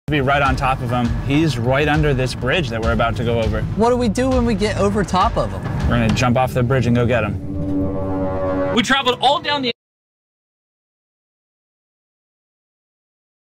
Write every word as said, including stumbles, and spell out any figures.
Be right on top of him. He's right under this bridge that we're about to go over. What do we do when we get over top of him? We're gonna jump off the bridge and go get him. We traveled all down the